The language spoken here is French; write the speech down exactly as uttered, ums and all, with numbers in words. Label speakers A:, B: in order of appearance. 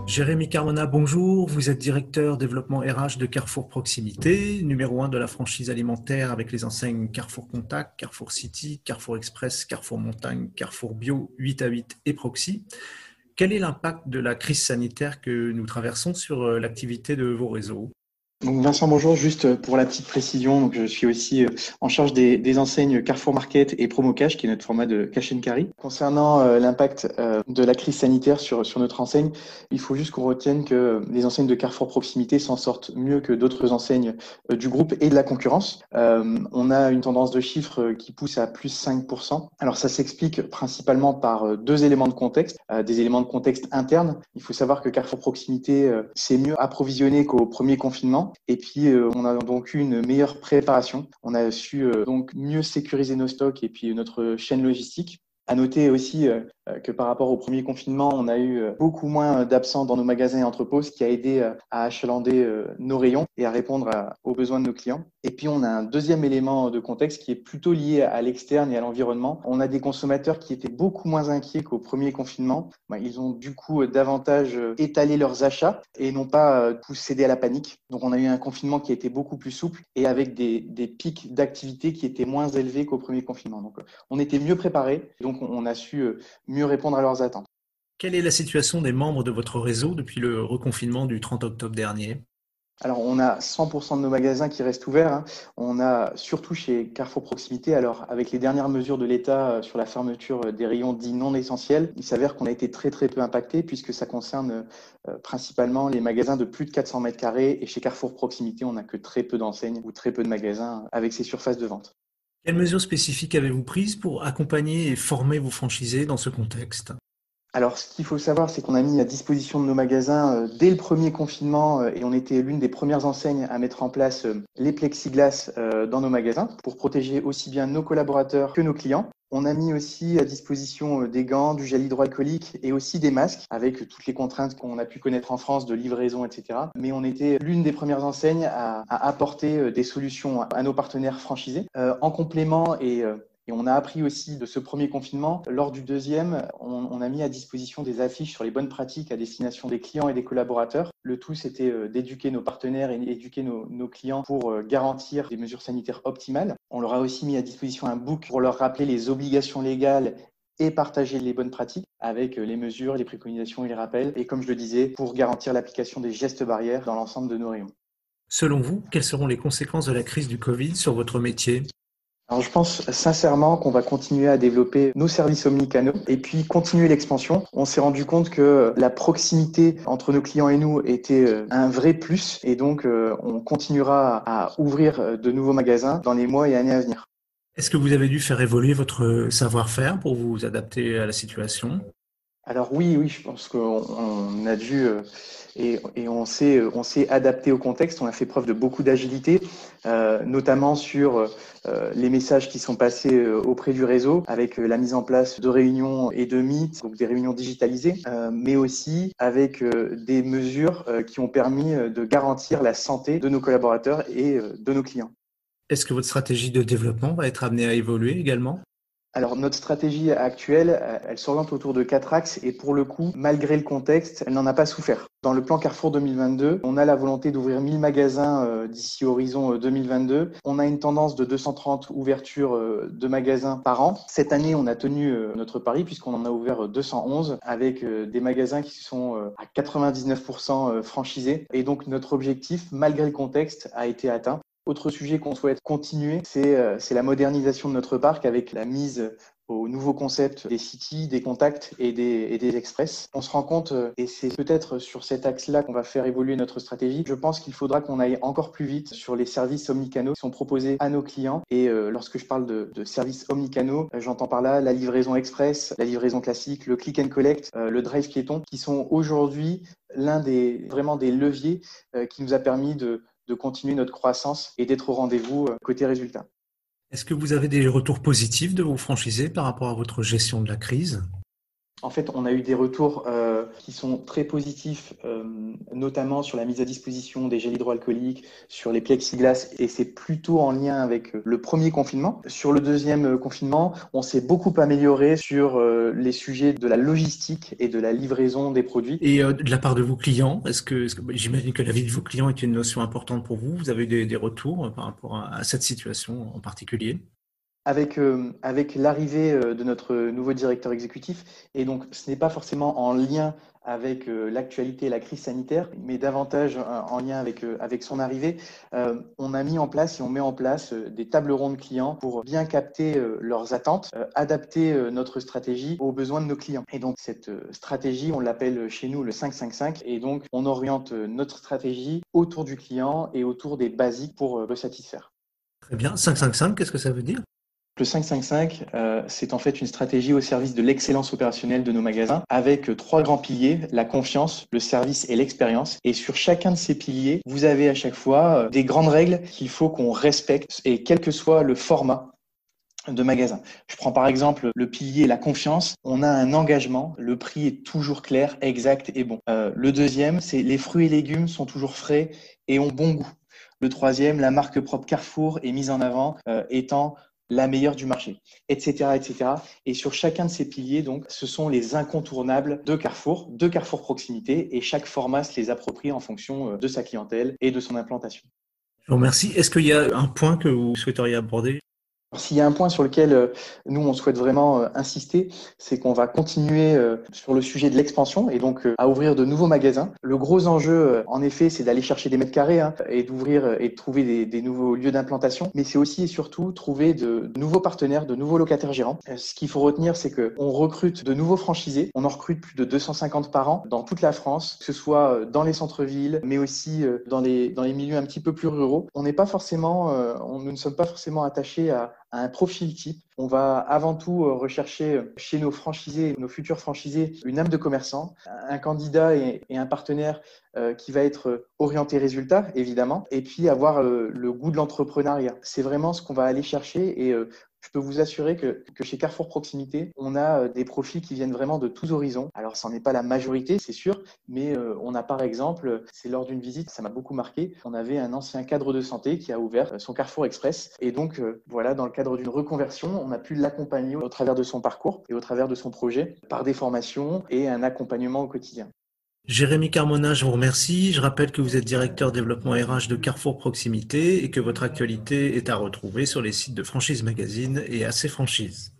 A: Jérémy Carmona, bonjour. Vous êtes directeur développement R H de Carrefour Proximité, numéro un de la franchise alimentaire avec les enseignes Carrefour Contact, Carrefour City, Carrefour Express, Carrefour Montagne, Carrefour Bio, huit à huit et Proxi. Quel est l'impact de la crise sanitaire que nous traversons sur l'activité de vos réseaux ?
B: Donc Vincent, bonjour. Juste pour la petite précision, donc je suis aussi en charge des, des enseignes Carrefour Market et Promo Cash, qui est notre format de cash and carry. Concernant euh, l'impact euh, de la crise sanitaire sur, sur notre enseigne, il faut juste qu'on retienne que les enseignes de Carrefour Proximité s'en sortent mieux que d'autres enseignes euh, du groupe et de la concurrence. Euh, on a une tendance de chiffres qui pousse à plus cinq pour cent. Alors ça s'explique principalement par deux éléments de contexte, euh, des éléments de contexte internes. Il faut savoir que Carrefour Proximité euh, s'est mieux approvisionné qu'au premier confinement. Et puis, euh, on a donc eu une meilleure préparation. On a su euh, donc mieux sécuriser nos stocks et puis notre chaîne logistique. À noter aussi euh, que par rapport au premier confinement, on a eu beaucoup moins d'absents dans nos magasins et entrepôts, ce qui a aidé euh, à achalander euh, nos rayons et à répondre à, aux besoins de nos clients. Et puis, on a un deuxième élément de contexte qui est plutôt lié à l'externe et à l'environnement. On a des consommateurs qui étaient beaucoup moins inquiets qu'au premier confinement. Ben, ils ont du coup davantage étalé leurs achats et n'ont pas euh, cédé à la panique. Donc, on a eu un confinement qui a été beaucoup plus souple et avec des, des pics d'activité qui étaient moins élevés qu'au premier confinement. Donc, on était mieux préparés. Donc, on a su mieux répondre à leurs attentes.
A: Quelle est la situation des membres de votre réseau depuis le reconfinement du trente octobre dernier ?
B: Alors, on a cent pour cent de nos magasins qui restent ouverts. Hein. On a surtout chez Carrefour Proximité, alors avec les dernières mesures de l'État sur la fermeture des rayons dits non essentiels, il s'avère qu'on a été très très peu impacté puisque ça concerne euh, principalement les magasins de plus de quatre cents mètres carrés. Et chez Carrefour Proximité, on n'a que très peu d'enseignes ou très peu de magasins avec ces surfaces de vente.
A: Quelles mesures spécifiques avez-vous prises pour accompagner et former vos franchisés dans ce contexte ?
B: Alors, ce qu'il faut savoir, c'est qu'on a mis à disposition de nos magasins euh, dès le premier confinement euh, et on était l'une des premières enseignes à mettre en place euh, les plexiglas euh, dans nos magasins pour protéger aussi bien nos collaborateurs que nos clients. On a mis aussi à disposition euh, des gants, du gel hydroalcoolique et aussi des masques avec toutes les contraintes qu'on a pu connaître en France de livraison, et cetera. Mais on était l'une des premières enseignes à, à apporter euh, des solutions à nos partenaires franchisés. Euh, en complément et euh, Et on a appris aussi de ce premier confinement. Lors du deuxième, on, on a mis à disposition des affiches sur les bonnes pratiques à destination des clients et des collaborateurs. Le tout, c'était d'éduquer nos partenaires et d'éduquer nos, nos clients pour garantir des mesures sanitaires optimales. On leur a aussi mis à disposition un book pour leur rappeler les obligations légales et partager les bonnes pratiques avec les mesures, les préconisations et les rappels. Et comme je le disais, pour garantir l'application des gestes barrières dans l'ensemble de nos rayons.
A: Selon vous, quelles seront les conséquences de la crise du Covid sur votre métier ?
B: Alors, je pense sincèrement qu'on va continuer à développer nos services omnicanaux et puis continuer l'expansion. On s'est rendu compte que la proximité entre nos clients et nous était un vrai plus et donc on continuera à ouvrir de nouveaux magasins dans les mois et années à venir.
A: Est-ce que vous avez dû faire évoluer votre savoir-faire pour vous adapter à la situation ?
B: Alors oui, oui, je pense qu'on on a dû euh, et, et on s'est on s'est adapté au contexte. On a fait preuve de beaucoup d'agilité, euh, notamment sur euh, les messages qui sont passés euh, auprès du réseau, avec euh, la mise en place de réunions et de meet, donc des réunions digitalisées, euh, mais aussi avec euh, des mesures euh, qui ont permis euh, de garantir la santé de nos collaborateurs et euh, de nos clients.
A: Est-ce que votre stratégie de développement va être amenée à évoluer également ?
B: Alors, notre stratégie actuelle, elle s'oriente autour de quatre axes et pour le coup, malgré le contexte, elle n'en a pas souffert. Dans le plan Carrefour deux mille vingt-deux, on a la volonté d'ouvrir mille magasins euh, d'ici horizon deux mille vingt-deux. On a une tendance de deux cent trente ouvertures euh, de magasins par an. Cette année, on a tenu euh, notre pari puisqu'on en a ouvert deux cent onze avec euh, des magasins qui sont euh, à quatre-vingt-dix-neuf pour cent franchisés. Et donc, notre objectif, malgré le contexte, a été atteint. Autre sujet qu'on souhaite continuer, c'est euh, c'est la modernisation de notre parc avec la mise au nouveau concept des City, des Contacts et des, et des Express. On se rend compte, euh, et c'est peut-être sur cet axe-là qu'on va faire évoluer notre stratégie, je pense qu'il faudra qu'on aille encore plus vite sur les services omnicanaux qui sont proposés à nos clients. Et euh, lorsque je parle de, de services omnicanaux, euh, j'entends par là la livraison express, la livraison classique, le click and collect, euh, le drive piéton, qui sont aujourd'hui l'un des vraiment des leviers euh, qui nous a permis de de continuer notre croissance et d'être au rendez-vous côté résultat.
A: Est-ce que vous avez des retours positifs de vos franchisés par rapport à votre gestion de la crise ?
B: En fait, on a eu des retours euh, qui sont très positifs, euh, notamment sur la mise à disposition des gels hydroalcooliques, sur les plexiglas, et c'est plutôt en lien avec le premier confinement. Sur le deuxième confinement, on s'est beaucoup amélioré sur les sujets de la logistique et de la livraison des produits.
A: Et euh, de la part de vos clients, est-ce que, est-ce que j'imagine que la vie de vos clients est une notion importante pour vous? Vous avez eu des, des retours par rapport à, à cette situation en particulier?
B: Avec, euh, avec l'arrivée de notre nouveau directeur exécutif, et donc ce n'est pas forcément en lien avec euh, l'actualité et la crise sanitaire, mais davantage euh, en lien avec, euh, avec son arrivée, euh, on a mis en place et on met en place euh, des tables rondes clients pour bien capter euh, leurs attentes, euh, adapter euh, notre stratégie aux besoins de nos clients. Et donc cette euh, stratégie, on l'appelle chez nous le cinq cinq cinq, et donc on oriente euh, notre stratégie autour du client et autour des basiques pour euh, le satisfaire.
A: Très bien. cinq cinq cinq, qu'est-ce que ça veut dire?
B: Le cinq cinq cinq, euh, c'est en fait une stratégie au service de l'excellence opérationnelle de nos magasins avec trois grands piliers, la confiance, le service et l'expérience. Et sur chacun de ces piliers, vous avez à chaque fois des grandes règles qu'il faut qu'on respecte, et quel que soit le format de magasin. Je prends par exemple le pilier la confiance. On a un engagement, le prix est toujours clair, exact et bon. Euh, le deuxième, c'est les fruits et légumes sont toujours frais et ont bon goût. Le troisième, la marque propre Carrefour est mise en avant, euh, étant la meilleure du marché, et cetera, et cetera. Et sur chacun de ces piliers, donc, ce sont les incontournables de Carrefour, de Carrefour Proximité, et chaque format se les approprie en fonction de sa clientèle et de son implantation.
A: Je vous remercie. Est-ce qu'il y a un point que vous souhaiteriez aborder?
B: S'il y a un point sur lequel euh, nous, on souhaite vraiment euh, insister, c'est qu'on va continuer euh, sur le sujet de l'expansion et donc euh, à ouvrir de nouveaux magasins. Le gros enjeu, euh, en effet, c'est d'aller chercher des mètres carrés hein, et d'ouvrir euh, et de trouver des, des nouveaux lieux d'implantation, mais c'est aussi et surtout trouver de, de nouveaux partenaires, de nouveaux locataires gérants. Euh, ce qu'il faut retenir, c'est qu'on recrute de nouveaux franchisés. On en recrute plus de deux cent cinquante par an dans toute la France, que ce soit dans les centres-villes, mais aussi euh, dans les, dans les milieux un petit peu plus ruraux. On n'est pas forcément, euh, on, nous ne sommes pas forcément attachés à à un profil type. On va avant tout rechercher chez nos franchisés, nos futurs franchisés, une âme de commerçant, un candidat et, et un partenaire euh, qui va être orienté résultat, évidemment, et puis avoir euh, le goût de l'entrepreneuriat. C'est vraiment ce qu'on va aller chercher et euh, je peux vous assurer que, que chez Carrefour Proximité, on a des profils qui viennent vraiment de tous horizons. Alors, ça n'en est pas la majorité, c'est sûr, mais euh, on a par exemple, c'est lors d'une visite, ça m'a beaucoup marqué, on avait un ancien cadre de santé qui a ouvert son Carrefour Express. Et donc, euh, voilà, dans le cadre d'une reconversion, on a pu l'accompagner au travers de son parcours et au travers de son projet par des formations et un accompagnement au quotidien.
A: Jérémy Carmona, je vous remercie. Je rappelle que vous êtes directeur développement R H de Carrefour Proximité et que votre actualité est à retrouver sur les sites de Franchise Magazine et A C Franchise.